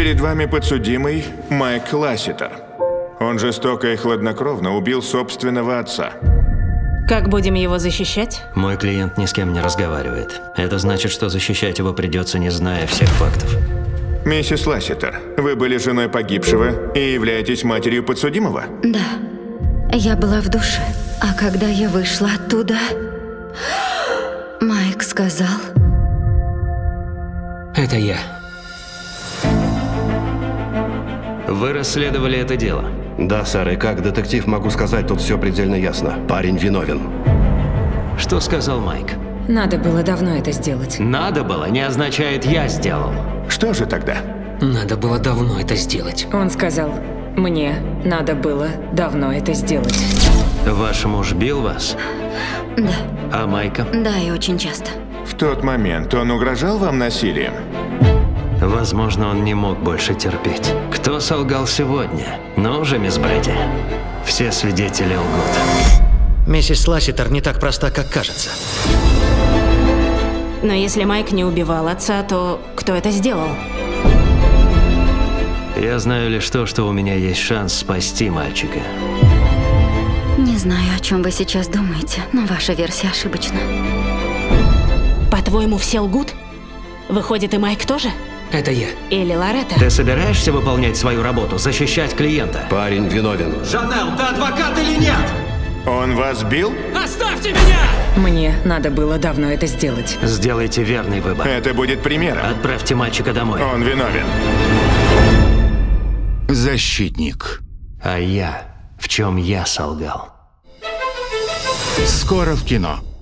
Перед вами подсудимый Майк Ласситер. Он жестоко и хладнокровно убил собственного отца. Как будем его защищать? Мой клиент ни с кем не разговаривает. Это значит, что защищать его придется, не зная всех фактов. Миссис Ласситер, вы были женой погибшего и являетесь матерью подсудимого? Да. Я была в душе. А когда я вышла оттуда, Майк сказал... Это я. Вы расследовали это дело? Да, сэр, и как детектив могу сказать, тут все предельно ясно. Парень виновен. Что сказал Майк? Надо было давно это сделать. Надо было не означает «я сделал». Что же тогда? Надо было давно это сделать. Он сказал, мне надо было давно это сделать. Ваш муж бил вас? Да. А Майка? Да, и очень часто. В тот момент он угрожал вам насилием? Возможно, он не мог больше терпеть. Кто солгал сегодня? Ну уже, мисс Брэди. Все свидетели лгут. Миссис Ласситер не так проста, как кажется. Но если Майк не убивал отца, то кто это сделал? Я знаю лишь то, что у меня есть шанс спасти мальчика. Не знаю, о чем вы сейчас думаете, но ваша версия ошибочна. По-твоему, все лгут? Выходит, и Майк тоже? Это я. Или Лоретта? Ты собираешься выполнять свою работу, защищать клиента? Парень виновен. Жанел, ты адвокат или нет? Он вас бил? Оставьте меня! Мне надо было давно это сделать. Сделайте верный выбор. Это будет примером. Отправьте мальчика домой. Он виновен. Защитник. А я? В чем я солгал? Скоро в кино.